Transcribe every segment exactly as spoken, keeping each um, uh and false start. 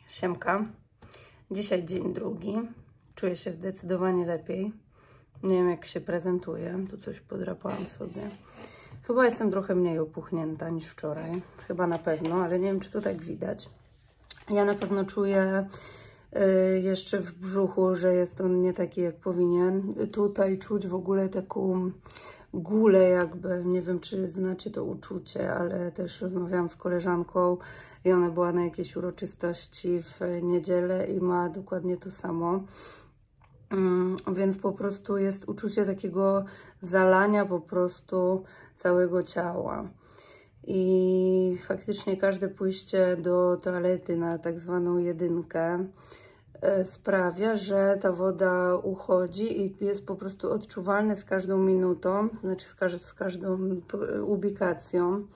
Siemka. Dzisiaj dzień drugi. Czuję się zdecydowanie lepiej. Nie wiem, jak się prezentuję. Tu coś podrapałam sobie. Chyba jestem trochę mniej opuchnięta niż wczoraj. Chyba na pewno, ale nie wiem, czy to tak widać. Ja na pewno czuję y, jeszcze w brzuchu, że jest on nie taki, jak powinien. Tutaj czuć w ogóle taką gulę jakby, nie wiem, czy znacie to uczucie, ale też rozmawiałam z koleżanką i ona była na jakiejś uroczystości w niedzielę i ma dokładnie to samo. Więc po prostu jest uczucie takiego zalania po prostu całego ciała. I faktycznie każde pójście do toalety na tak zwaną jedynkę sprawia, że ta woda uchodzi i jest po prostu odczuwalne z każdą minutą, znaczy z, każ z każdą ubikacją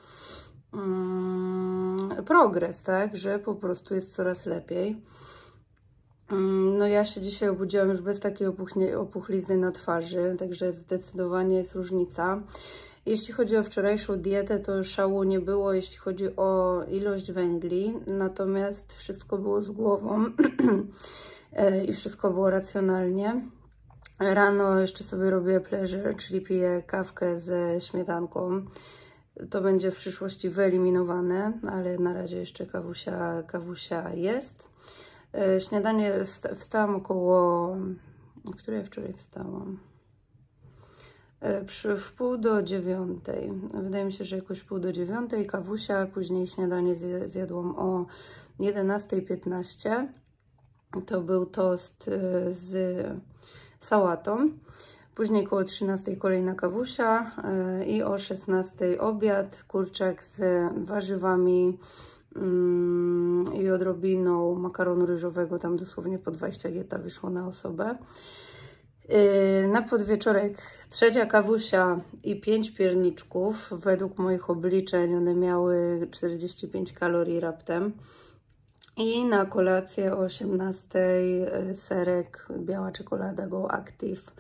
um, progres, tak, że po prostu jest coraz lepiej. Um, no ja się dzisiaj obudziłam już bez takiej opuchlizny na twarzy, także zdecydowanie jest różnica. Jeśli chodzi o wczorajszą dietę, to szału nie było, jeśli chodzi o ilość węgli, natomiast wszystko było z głową i wszystko było racjonalnie. Rano jeszcze sobie robię pleasure, czyli piję kawkę ze śmietanką. To będzie w przyszłości wyeliminowane, ale na razie jeszcze kawusia, kawusia jest. Śniadanie wstałam około... O której ja wczoraj wstałam? Przy, w pół do dziewiątej. Wydaje mi się, że jakoś pół do dziewiątej kawusia, później śniadanie zjadłam o jedenastej piętnaście. To był tost z sałatą. Później koło trzynastej kolejna kawusia i o szesnastej obiad, kurczak z warzywami i odrobiną makaronu ryżowego, tam dosłownie po dwadzieścia geta wyszło na osobę. Na podwieczorek trzecia kawusia i pięć pierniczków. Według moich obliczeń one miały czterdzieści pięć kalorii raptem. I na kolację o osiemnastej serek, biała czekolada Go Active.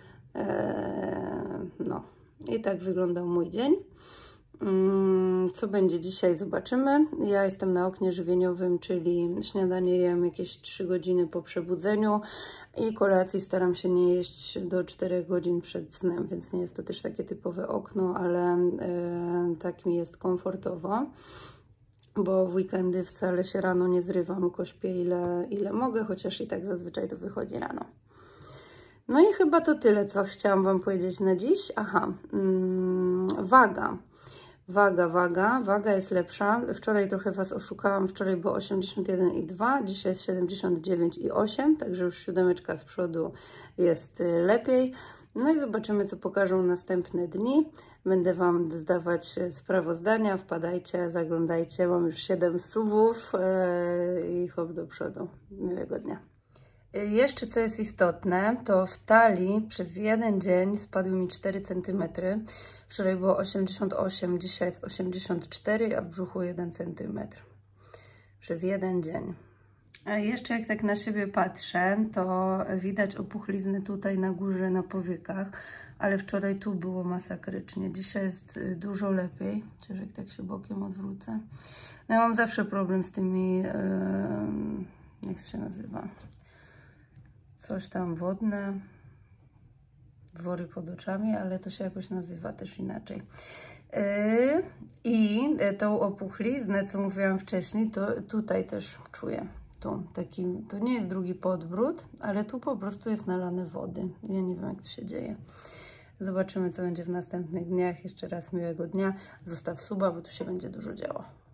No i tak wyglądał mój dzień. Co będzie dzisiaj, zobaczymy. Ja jestem na oknie żywieniowym, czyli śniadanie jem jakieś trzy godziny po przebudzeniu i kolacji staram się nie jeść do czterech godzin przed snem, więc nie jest to też takie typowe okno, ale e, tak mi jest komfortowo, bo w weekendy wcale się rano nie zrywam, tylko śpię ile, ile mogę, chociaż i tak zazwyczaj to wychodzi rano. No i chyba to tyle, co chciałam Wam powiedzieć na dziś. Aha, mm, waga. Waga, waga, waga jest lepsza. Wczoraj trochę Was oszukałam, wczoraj było osiemdziesiąt jeden i dwa, dzisiaj jest siedemdziesiąt dziewięć i osiem, także już siódemeczka z przodu jest lepiej. No i zobaczymy, co pokażą następne dni. Będę Wam zdawać sprawozdania, wpadajcie, zaglądajcie, mam już siedem subów i hop do przodu. Miłego dnia. Jeszcze co jest istotne, to w talii przez jeden dzień spadły mi cztery centymetry. Wczoraj było osiemdziesiąt osiem, dzisiaj jest osiemdziesiąt cztery, a w brzuchu jeden centymetr. Przez jeden dzień. A jeszcze jak tak na siebie patrzę, to widać opuchlizny tutaj na górze, na powiekach, ale wczoraj tu było masakrycznie. Dzisiaj jest dużo lepiej, chociaż jak tak się bokiem odwrócę. No ja mam zawsze problem z tymi, yy, jak się nazywa, coś tam wodne, wory pod oczami, ale to się jakoś nazywa też inaczej. Yy, I tą opuchliznę, co mówiłam wcześniej, to tutaj też czuję. Tu, taki, to nie jest drugi podbród, ale tu po prostu jest nalane wody. Ja nie wiem, jak to się dzieje. Zobaczymy, co będzie w następnych dniach. Jeszcze raz miłego dnia. Zostaw suba, bo tu się będzie dużo działo.